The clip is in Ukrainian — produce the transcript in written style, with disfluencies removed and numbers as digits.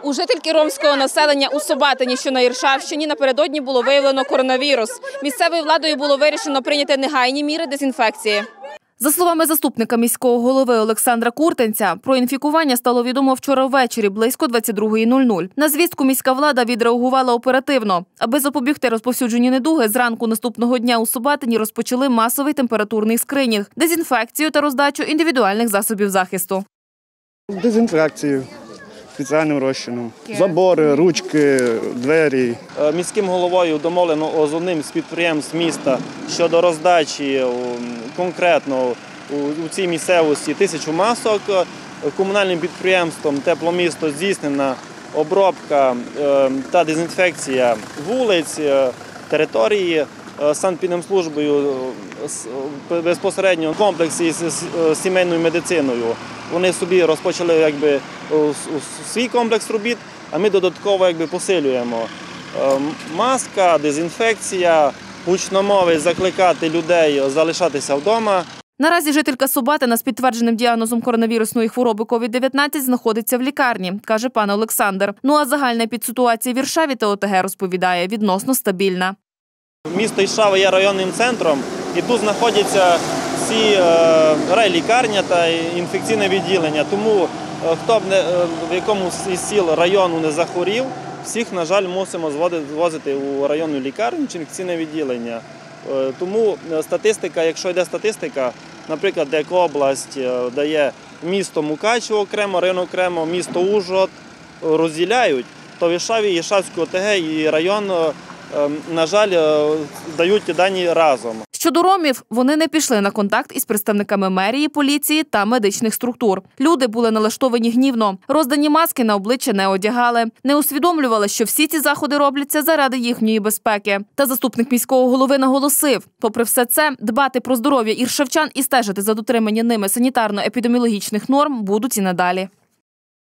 У жительки ромського населення у Собатині, що на Іршавщині, напередодні було виявлено коронавірус. Місцевою владою було вирішено прийняти негайні міри дезінфекції. За словами заступника міського голови Олександра Куртенця, про інфікування стало відомо вчора ввечері близько 22:00. На звістку міська влада відреагувала оперативно. Аби запобігти розповсюдженню недуги, зранку наступного дня у Собатині розпочали масовий температурний скринінг, дезінфекцію та роздачу індивідуальних засобів захисту. Дезінфекцію спеціальним розчином, забори, ручки, двері. Міським головою домовлено з одним з підприємств міста щодо роздачі конкретно у цій місцевості 1000 масок. Комунальним підприємством «Тепломісто» здійснена обробка та дезінфекція вулиць, території. Санепідемслужбою безпосередньо в комплексі з сімейною медициною. Вони собі розпочали свій комплекс робіт, а ми додатково посилюємо. Маска, дезінфекція, гучномовець закликати людей залишатися вдома. Наразі жителька Собатина з підтвердженим діагнозом коронавірусної хвороби COVID-19 знаходиться в лікарні, каже пан Олександр. Ну а загальна підситуація в Іршаві та ОТГ, розповідає, відносно стабільна. Місто Іршава є районним центром, і тут знаходяться всі райлікарня та інфекційне відділення. Тому хто б в якомусь із сіл району не захворів, всіх, на жаль, мусимо звозити у районну лікарню чи інфекційне відділення. Тому статистика, якщо йде статистика, наприклад, як область дає місто Мукачево окремо, район окремо, місто Ужгород розділяють, то в Іршаві, Іршавську ОТГ і район, на жаль, дають дані разом. Щодо ромів, вони не пішли на контакт із представниками мерії, поліції та медичних структур. Люди були налаштовані гнівно. Роздані маски на обличчя не одягали. Не усвідомлювали, що всі ці заходи робляться заради їхньої безпеки. Та заступник міського голови наголосив, попри все це, дбати про здоров'я іршавчан і стежити за дотриманням ними санітарно-епідеміологічних норм будуть і надалі.